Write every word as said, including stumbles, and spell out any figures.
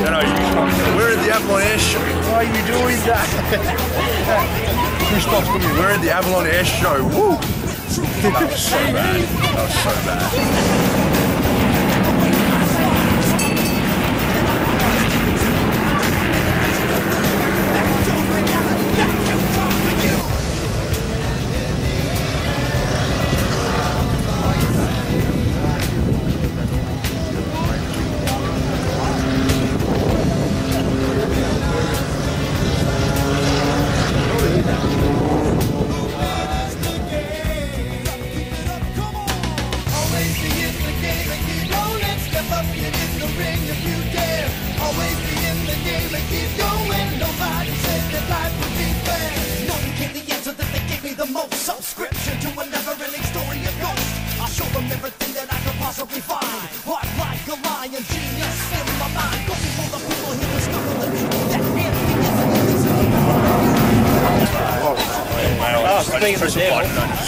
You know, we're at the Avalon Airshow. Why are you doing that? Chris Fox with me. We're at the Avalon Airshow. Woo! That was so bad. That was so bad. Subscription to a never-ending story of ghosts. I'll show them everything that I could possibly find. Heart like a lion, genius in my mind. Looking for the people who discover the truth that empty is an easy. Oh, speaking of the devil.